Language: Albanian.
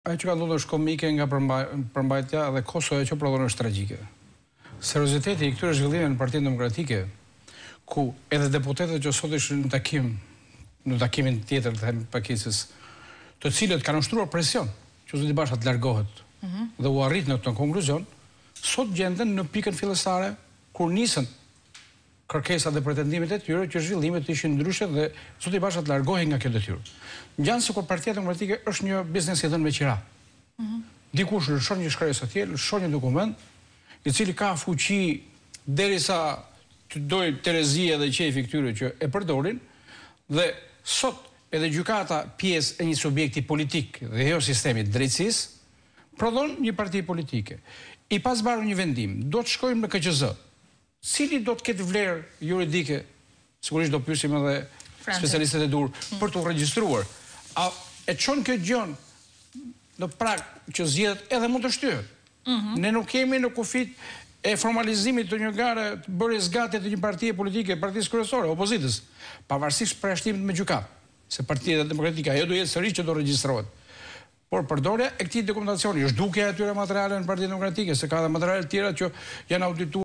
Ajo që ka ndodhur është komike nga përmbajtja dhe Kosova që prodhon është tragjike. Serioziteti i këtyre zhvillimeve në Partinë Demokratike, ku edhe deputetët që sot ishin në takimin tjetër të pakicës, të cilët kanë ushtruar presion që zoti Basha të largohet dhe u arrit në këtë konkluzion, sot gjenden në pikën fillestare kur nisën kërkesat dhe pretendimet e tyre që zhvillimet ishin ndryshe dhe zoti Basha të largohej nga kjo detyrë. Ngjanë sikur Partia Demokratike është një biznes i dhënë me qera. Dikush lëshon një shkresë atje, lëshon një dokument, i cili ka fuqi derisa të dojë Terezia dhe qefi këtyre që e përdorin, dhe sot edhe gjykata pjesë e një subjekti politik dhe jo sistemi drejtësisë, prodhon një parti politike. I pas barë një vendim, do të shkojmë në KQZ. Cili do të ketë vlerë juridike, sigurisht do pyesim edhe specialistët e dur, për të regjistruar. A e çon kjo gjën në prag që zgjedhet edhe mund të shtyhet? Ne nuk kemi në kufit e formalizimit të një gare të bërjes gati të një partie politike, partisë kryesore, opozitës, pavarësisht përjashtimit me gjykatë, se Partia Demokratike ajo do jetë sërish që do regjistrohet. Por përdorja e këtij dokumentacioni është duke atyre materiale në Partinë Demokratike, se ka edhe materiale tjera që janë audituar